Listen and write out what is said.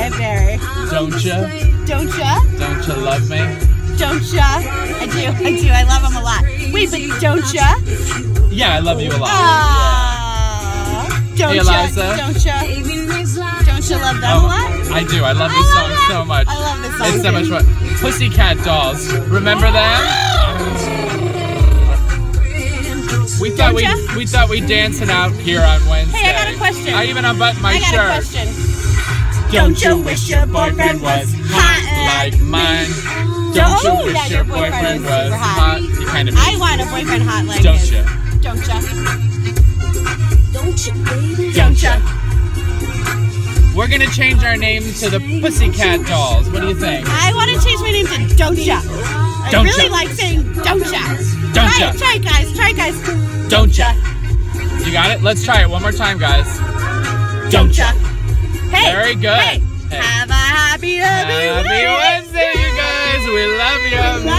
Okay, Barry. Don't ya? Don't ya? Don't ya love me? Don't ya? I do. I love him a lot. Wait, but don't ya? Yeah, I love you a lot. Don't Hey, ya? Eliza. Don't ya? Don't you love them a lot? I do. I love this song so much. I love this song. It's so much fun. Pussycat Dolls. Remember them? We thought we'd dancing out here on Wednesday. Hey, I got a question. I even unbuttoned my shirt. I got a question. Don't you wish your boyfriend was hot like mine? Don't you wish your boyfriend was hot? You kind of. I want a boyfriend hot like Don't his. you? Don't ya? Don't you, baby? Don't ya? We're gonna change our name to the Pussycat Dolls. What do you think? I want to change my name to Don't ya. I Don't really ya. like saying Don't ya. Don't ya. Try it, guys. Try it, guys. Don't ya. You got it? Let's try it one more time, guys. Don't ya. Hey. Very good. Hey. Hey. Have a happy Happy Wednesday, you guys. We love you.